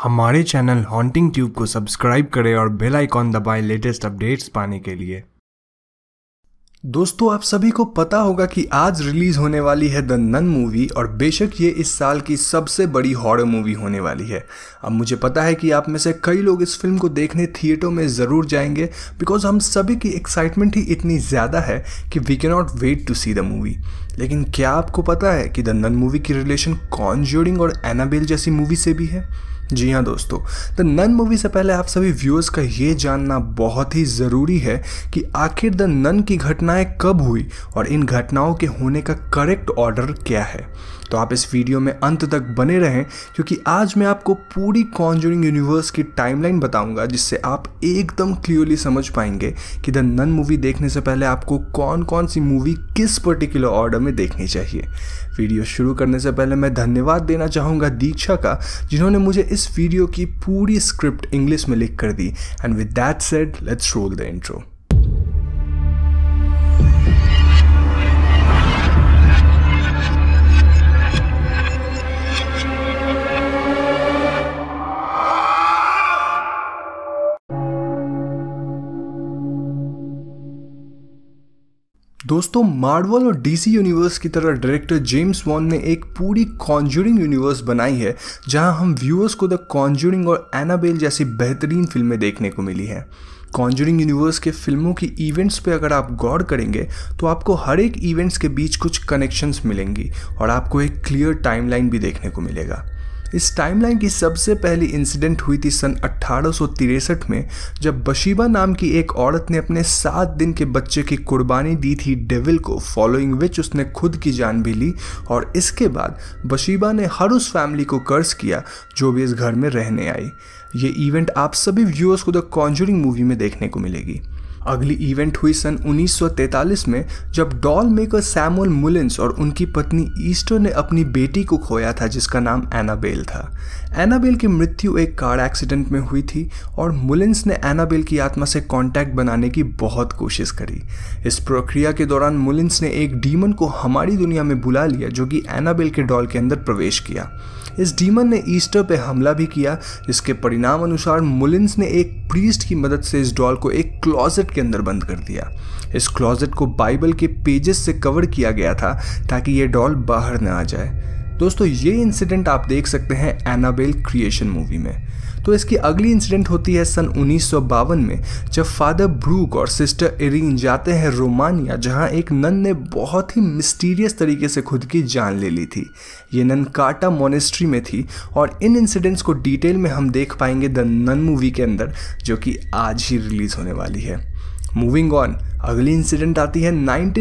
हमारे channel haunting tube को subscribe करें और बेल आइकॉन दबाएं लेटेस्ट अपडेट्स पाने के लिए। दोस्तों, आप सभी को पता होगा कि आज रिलीज होने वाली है द नन मूवी और बेशक ये इस साल की सबसे बड़ी हॉरर मूवी होने वाली है। अब मुझे पता है कि आप में से कई लोग इस फिल्म को देखने थिएटर में ज़रूर जाएंगे बिकॉज हम सभी की एक्साइटमेंट ही इतनी ज़्यादा है कि we can not wait to see the movie. लेकिन क्या आपको पता है कि द नन मूवी की रिलेशन कॉन्ज्यूरिंग और एनाबेल जैसी मूवी से भी है? जी हाँ दोस्तों, द नन मूवी से पहले आप सभी व्यूअर्स का ये जानना बहुत ही ज़रूरी है कि आखिर द नन की घटनाएं कब हुई और इन घटनाओं के होने का करेक्ट ऑर्डर क्या है। तो आप इस वीडियो में अंत तक बने रहें क्योंकि आज मैं आपको पूरी कॉन्जरिंग यूनिवर्स की टाइमलाइन बताऊंगा जिससे आप एकदम क्लियरली समझ पाएंगे कि द नन मूवी देखने से पहले आपको कौन कौन सी मूवी किस पर्टिकुलर ऑर्डर में देखनी चाहिए। वीडियो शुरू करने से पहले मैं धन्यवाद देना चाहूँगा दीक्षा का, जिन्होंने मुझे इस वीडियो की पूरी स्क्रिप्ट इंग्लिश में लिख कर दी। And with that said, let's roll the intro. दोस्तों, मार्वल और डीसी यूनिवर्स की तरह डायरेक्टर जेम्स वॉन ने एक पूरी कॉन्ज्यूरिंग यूनिवर्स बनाई है जहां हम व्यूअर्स को द कॉन्ज्यूरिंग और एनाबेल जैसी बेहतरीन फिल्में देखने को मिली हैं। कॉन्ज्यूरिंग यूनिवर्स के फिल्मों की इवेंट्स पे अगर आप गौर करेंगे तो आपको हर एक इवेंट्स के बीच कुछ कनेक्शंस मिलेंगी और आपको एक क्लियर टाइमलाइन भी देखने को मिलेगा। इस टाइमलाइन की सबसे पहली इंसिडेंट हुई थी सन 1863 में, जब बशीबा नाम की एक औरत ने अपने 7 दिन के बच्चे की कुर्बानी दी थी डेविल को, फॉलोइंग विच उसने खुद की जान भी ली। और इसके बाद बशीबा ने हर उस फैमिली को कर्ज किया जो भी इस घर में रहने आई। ये इवेंट आप सभी व्यूअर्स को द कॉन्जरिंग मूवी में देखने को मिलेगी। अगली इवेंट हुई सन 1943 में, जब डॉल मेकर सैमुअल मुलिन्स और उनकी पत्नी ईस्टर ने अपनी बेटी को खोया था जिसका नाम एनाबेल था। एनाबेल की मृत्यु एक कार एक्सीडेंट में हुई थी और मुलिन्स ने एनाबेल की आत्मा से कांटेक्ट बनाने की बहुत कोशिश करी। इस प्रक्रिया के दौरान मुलिन्स ने एक डीमन को हमारी दुनिया में बुला लिया जो कि एनाबेल के डॉल के अंदर प्रवेश किया। इस डीमन ने ईस्टर पे हमला भी किया, जिसके परिणाम अनुसार मुलिन्स ने एक प्रीस्ट की मदद से इस डॉल को एक क्लॉजेट के अंदर बंद कर दिया। इस क्लॉजेट को बाइबल के पेजेस से कवर किया गया था ताकि ये डॉल बाहर न आ जाए। दोस्तों, ये इंसिडेंट आप देख सकते हैं एनाबेल क्रिएशन मूवी में। तो इसकी अगली इंसिडेंट होती है सन 1952 में, जब फादर ब्रूक और सिस्टर इरीन जाते हैं रोमानिया, जहां एक नन ने बहुत ही मिस्टीरियस तरीके से खुद की जान ले ली थी। ये नन काटा मोनेस्ट्री में थी और इन इंसिडेंट्स को डिटेल में हम देख पाएंगे द नन मूवी के अंदर, जो कि आज ही रिलीज होने वाली है। मूविंग ऑन, अगली इंसिडेंट आती है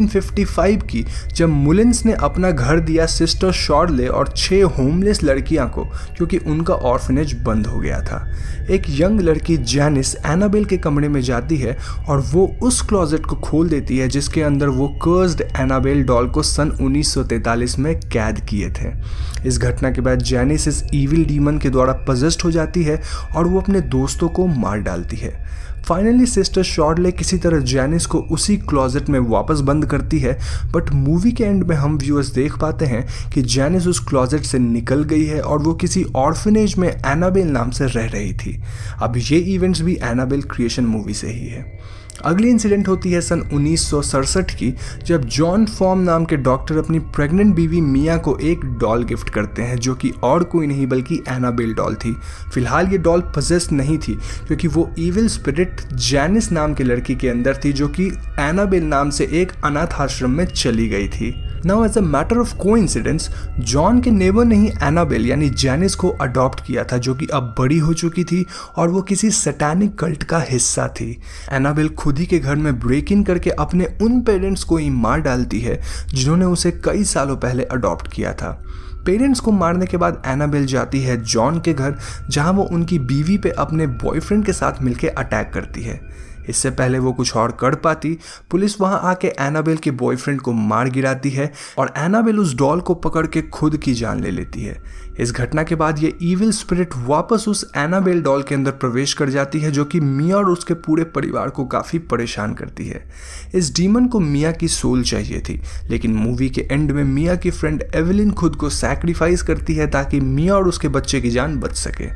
1955 की, जब मुलिन्स ने अपना घर दिया सिस्टर शॉर्ले और 6 होमलेस लड़कियां को, क्योंकि उनका ऑर्फनेज बंद हो गया था। एक यंग लड़की जैनिस एनाबेल के कमरे में जाती है और वो उस क्लॉजेट को खोल देती है जिसके अंदर वो कर्स्ड एनाबेल डॉल को सन 1943 में कैद किए थे। इस घटना के बाद जैनिस इस ईविल डीमन के द्वारा पजेस्ड हो जाती है और वो अपने दोस्तों को मार डालती है। फाइनली सिस्टर शॉर्ले किसी तरह जैनिस को उसी क्लॉजेट में वापस बंद करती है, बट मूवी के एंड में हम व्यूअर्स देख पाते हैं कि जैनिस उस क्लॉजेट से निकल गई है और वो किसी ऑर्फनेज में एनाबेल नाम से रह रही थी। अब ये इवेंट्स भी एनाबेल क्रिएशन मूवी से ही है। अगली इंसिडेंट होती है सन 1967 की, जब जॉन फॉर्म नाम के डॉक्टर अपनी प्रेग्नेंट बीवी मिया को एक डॉल गिफ्ट करते हैं जो कि और कोई नहीं बल्कि एनाबेल डॉल थी। फिलहाल ये डॉल पजेस्ट नहीं थी क्योंकि वो इविल स्पिरिट जैनिस नाम के लड़की के अंदर थी जो कि एनाबेल नाम से एक अनाथ आश्रम में चली गई थी। Now as a matter of coincidence, John के नेबर ने ही एनाबेल यानी जैनिस को अडॉप्ट किया था जो कि अब बड़ी हो चुकी थी और वो किसी सैटानिक कल्ट का हिस्सा थी। एनाबेल खुद ही के घर में ब्रेक इन करके अपने उन पेरेंट्स को ही मार डालती है जिन्होंने उसे कई सालों पहले अडॉप्ट किया था। पेरेंट्स को मारने के बाद एनाबेल जाती है जॉन के घर, जहां वो उनकी बीवी पे अपने बॉयफ्रेंड के साथ मिलकर अटैक करती है। इससे पहले वो कुछ और कर पाती, पुलिस वहां आके एनाबेल के बॉयफ्रेंड को मार गिराती है और एनाबेल उस डॉल को पकड़ के खुद की जान ले लेती है। इस घटना के बाद ये ईविल स्पिरिट वापस उस एनाबेल डॉल के अंदर प्रवेश कर जाती है जो कि मिया और उसके पूरे परिवार को काफ़ी परेशान करती है। इस डीमन को मिया की सोल चाहिए थी, लेकिन मूवी के एंड में मिया की फ्रेंड एवेलिन खुद को सैक्रिफाइस करती है ताकि मिया और उसके बच्चे की जान बच सके।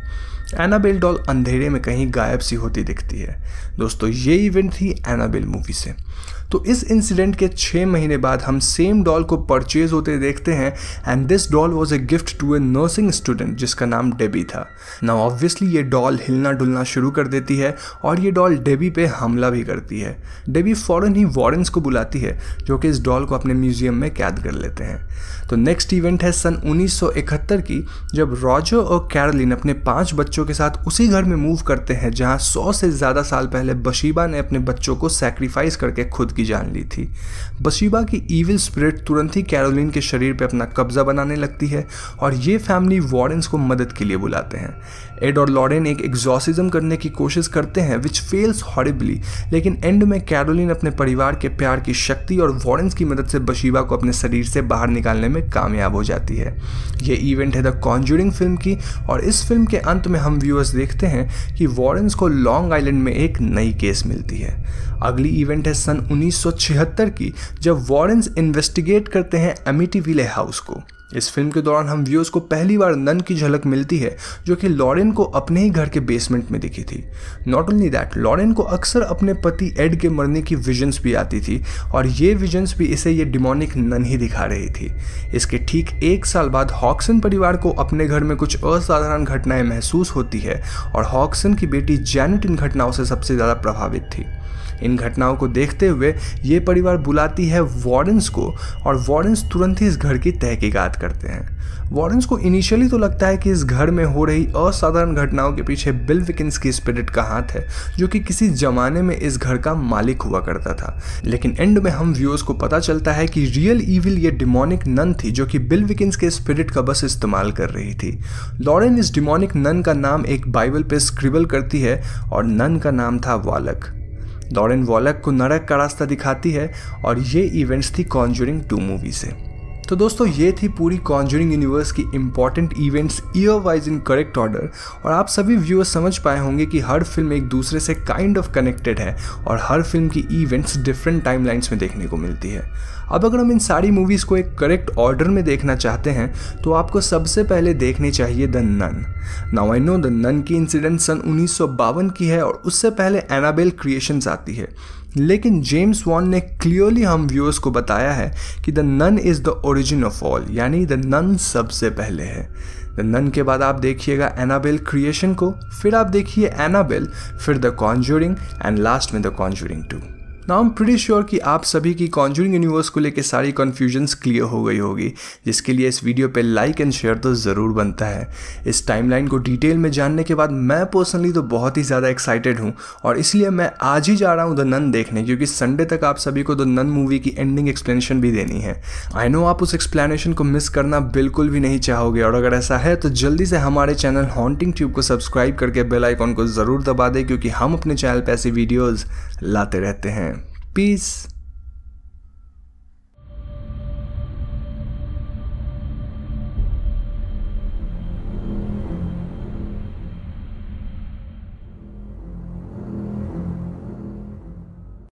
एनाबेल डॉल अंधेरे में कहीं गायब सी होती दिखती है। दोस्तों ये इवेंट थी एनाबेल मूवी से। तो इस इंसिडेंट के 6 महीने बाद हम सेम डॉल को परचेज होते देखते हैं and this doll was a gift to a nursing student जिसका नाम डेबी था। नाउ ऑब्वियसली ये डॉल हिलना डुलना शुरू कर देती है और ये डॉल डेबी पे हमला भी करती है। डेबी फौरन ही वॉरेंस को बुलाती है जो कि इस डॉल को अपने म्यूजियम में कैद कर लेते हैं। तो नेक्स्ट इवेंट है सन 1971 की, जब रॉजर और कैरोलिन अपने 5 बच्चों के साथ उसी घर में मूव करते हैं जहां 100 से ज़्यादा साल पहले बशीबा ने अपने बच्चों को सैक्रिफाइस करके खुद की जान ली थी। बशीबा की ईविल स्पिरिट तुरंत ही कैरोलिन के शरीर पर अपना कब्जा बनाने लगती है और ये फैमिली वॉरेंस को मदद के लिए बुलाते हैं। एड और लॉरेन एक एग्जॉर्सिज्म करने की कोशिश करते हैं विच फेल्स हॉरिबली, लेकिन एंड में कैरोलिन अपने परिवार के प्यार की शक्ति और वॉरेंस की मदद से बशीबा को अपने शरीर से बाहर निकालने में कामयाब हो जाती है। ये इवेंट है द कॉन्जूरिंग फिल्म की और इस फिल्म के अंत में हम व्यूअर्स देखते हैं कि वॉरेंस को लॉन्ग आइलैंड में एक नई केस मिलती है। अगली इवेंट है सन 1976 की, जब वॉरेंस इन्वेस्टिगेट करते हैं एमिटीविले हाउस को। इस फिल्म के दौरान हम व्यूअर्स को पहली बार नन की झलक मिलती है जो कि लॉरेन को अपने ही घर के बेसमेंट में दिखी थी। नॉट ओनली दैट, लॉरेन को अक्सर अपने पति एड के मरने की विजन्स भी आती थी और ये विजन्स भी इसे ये डिमोनिक नन ही दिखा रही थी। इसके ठीक 1 साल बाद हॉक्सन परिवार को अपने घर में कुछ असाधारण घटनाएं महसूस होती है और हॉक्सन की बेटी जैनेट इन घटनाओं से सबसे ज़्यादा प्रभावित थी। इन घटनाओं को देखते हुए ये परिवार बुलाती है वॉरेंस को और वॉरेंस तुरंत ही इस घर की तहकीकात करते हैं। वॉरेंस को इनिशियली तो लगता है कि इस घर में हो रही असाधारण घटनाओं के पीछे बिल विकिंस की स्पिरिट का हाथ है जो कि किसी जमाने में इस घर का मालिक हुआ करता था, लेकिन एंड में हम व्यूअर्स को पता चलता है कि रियल ईविल ये डिमोनिक नन थी जो कि बिल विकिंस के स्पिरिट का बस इस्तेमाल कर रही थी। लॉरेन इस डिमोनिक नन का नाम एक बाइबल पे स्क्रिबल करती है और नन का नाम था वालक। लॉरेन वॉलक को नरक का रास्ता दिखाती है और ये इवेंट्स थी कॉन्जूरिंग 2 मूवी से। तो दोस्तों ये थी पूरी कॉन्जूरिंग यूनिवर्स की important events year wise in correct order और आप सभी व्यूअर्स समझ पाए होंगे कि हर फिल्म एक दूसरे से काइंड ऑफ कनेक्टेड है और हर फिल्म की इवेंट्स डिफरेंट टाइमलाइंस में देखने को मिलती है। अब अगर हम इन सारी मूवीज़ को एक करेक्ट ऑर्डर में देखना चाहते हैं तो आपको सबसे पहले देखनी चाहिए the nun. Now I know the nun की इंसिडेंट सन 1952 की है और उससे पहले एनाबेल क्रिएशंस आती है, लेकिन जेम्स वॉन ने क्लियरली हम व्यूअर्स को बताया है कि the nun is the origin of all, यानी द नन सबसे पहले है। द नन के बाद आप देखिएगा एनाबेल क्रिएशन को, फिर आप देखिए एनाबेल, फिर द कॉन्जूरिंग एंड लास्ट में the conjuring 2। Now I am pretty sure कि आप सभी की कॉन्जूरिंग यूनिवर्स को लेकर सारी कन्फ्यूजन्स क्लियर हो गई होगी, जिसके लिए इस वीडियो पे लाइक एंड शेयर तो ज़रूर बनता है। इस टाइमलाइन को डिटेल में जानने के बाद मैं पर्सनली तो बहुत ही ज़्यादा एक्साइटेड हूँ और इसलिए मैं आज ही जा रहा हूँ द नन देखने, क्योंकि संडे तक आप सभी को द नन मूवी की एंडिंग एक्सप्लेनेशन भी देनी है। आई नो आप उस एक्सप्लेनेशन को मिस करना बिल्कुल भी नहीं चाहोगे और अगर ऐसा है तो जल्दी से हमारे चैनल हॉन्टिंग ट्यूब को सब्सक्राइब करके बेल आइकॉन को ज़रूर दबा दें, क्योंकि हम अपने चैनल पर ऐसी वीडियोज़ लाते रहते हैं। पीस।